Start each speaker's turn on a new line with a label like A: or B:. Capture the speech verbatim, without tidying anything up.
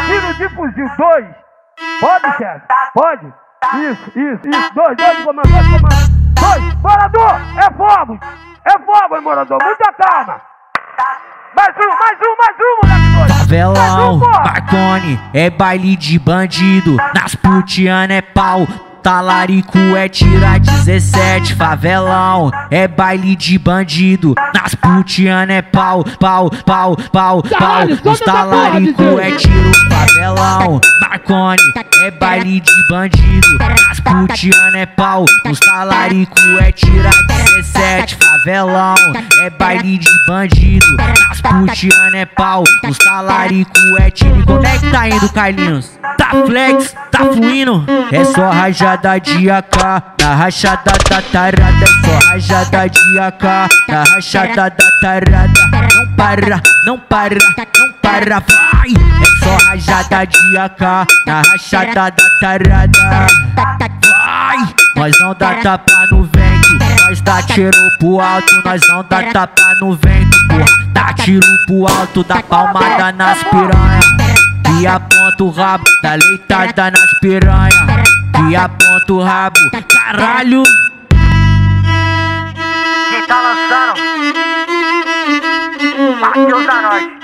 A: tiro de fuzil, dois. Pode, chefe? Pode? Isso, isso, isso. Dois, dois, comando, dois, comando. Dois, morador, é fogo. É fogo, hein, morador, muita calma. Mais um, mais um, mais um, moleque doido.
B: Favelão, Marconi, é baile de bandido. Nas putianas é pau. Talarico é tira dezessete, favelão, é baile de bandido. Nas putianas é pau, pau, pau, pau, pau. Os talarico é tiro, favelão. Marconi, é baile de bandido. Nas putianas é pau. Os talarico é tira dezessete, favelão, é baile de bandido. Nas putianas é pau. Os talarico é tiro. Onde é que tá indo, Carlinhos? Tá flex, tá fluindo. É só rajada de A K, na rachada da tarada. É só rajada de A K, na rachada da tarada. Não para, não para, não para, vai. É só rajada de A K, na rachada da tarada. Vai, nós não dá tapa no vento, nós dá tiro pro alto. Nós não dá tapa no vento, porra. Dá tiro pro alto, dá palmada nas piranha. E aponta o rabo, dá leitada nas piranha. E aponta o rabo, caralho.
C: Quem tá lançando? Matheus da Norte.